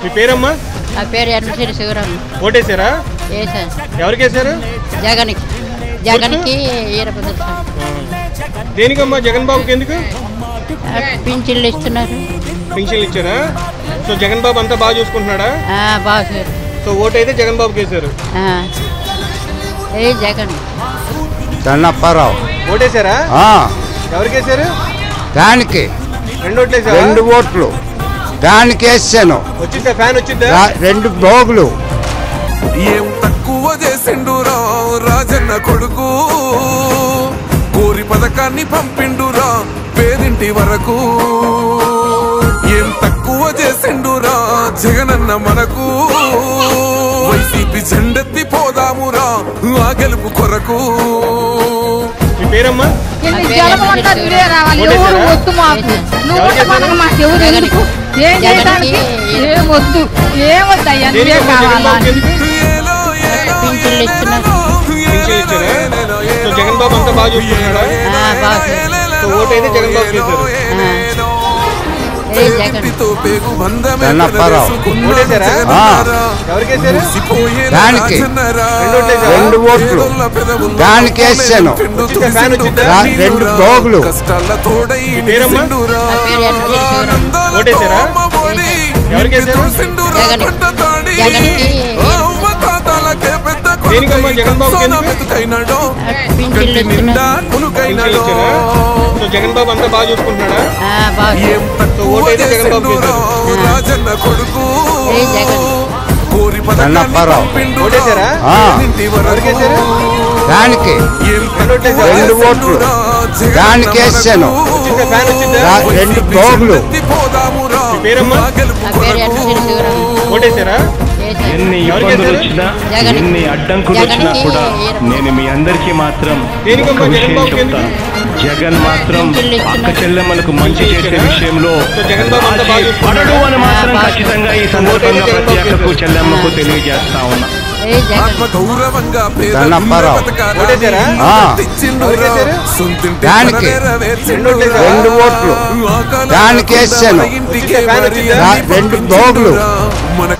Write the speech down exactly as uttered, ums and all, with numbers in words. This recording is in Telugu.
మీ పేరమ్మా? నా పేరు ఎర్రసిరి శివరామ్. ఓటేసారా? వేసాను. ఎవరికి వేసారు? జగన్కి. జగన్కి ఈరపద. దేనికమ్మా జగన్ బాబుకి ఎందుకు? పింఛన్లు ఇస్తున్నారు. పింఛన్లు ఇచ్చారా? సో జగన్ బాబు అంతా బాగా చూసుకుంటున్నాడా? బాగా. సో ఓటు అయితే జగన్ బాబుకి వేసారు. ఏ జగన్. చెన్నప్పారావు. ఓటేసారా? ఎవరికి వేసారు? దానికి రెండు ఓట్లు వేసారా? రెండు ఓట్లు దానికి వేసాను. వచ్చిద్దా ఫ్యాన్ వచ్చిద్దా? రెండు బోగులు. ఏం తక్కువ చేసిండురా రాజన్న కొడుకు, కోరి పథకాన్ని పంపిండురా పేదింటి వరకు. ఏం తక్కువ చేసిండురా జగనన్న మనకు, వైసీపీ జెండెత్తి పోదామురా ఆ గెలుపు కొరకు. మీ పేరమ్మా? ఏమొద్దు ఏమొద్దయ్యా జగన్ బాబు అంతా బాగా చూసుకుంటున్నాడా? ఓటు అయితే జగన్ బాబు చేశారు. చెన్నప్పారావు. ఓటేసారా? ఎవరికి వేసారు? దానికి రెండు ఓట్లు దానికి వేసాను. ఫ్యాన్ వచ్చిద్దా? రెండు బోగులు. పేరమ్మా? ఓటేసారా? ఎవరికి వేసారు? దేనికమ్మా జగన్ బాబుకి ఎందుకు? జగన్ బాబు అంతా బాగా చూసుకుంటున్నాడా? ఓటు అయితే జగన్ బాబు రాజన్న కొడుకు. చెన్నప్పారావు. ఓటేసారా? ఎవరికి వేసారు? దానికి రెండు ఓట్లు దానికి వేసాను. ఫ్యాన్ వచ్చిద్దా? రెండు బోగులు. పేరమ్మా? ఓటేసారా? ఎన్ని ఇబ్బందులు వచ్చినా ఎన్ని అడ్డంకులు వచ్చినా కూడా నేను మీ అందరికీ మాత్రం ఒక విషయం చెప్తా. జగన్ మాత్రం అక్క చెల్లెమ్మలకు మంచి చేసే విషయంలో పడడు అని మాత్రం ఖచ్చితంగా ఈ సందర్భంగా ప్రతి అక్కకు చెల్లెమ్మకు తెలియజేస్తా ఉన్నా. దానికి రెండు ఓట్లు దానికి వేసాను. రెండు బోగులు.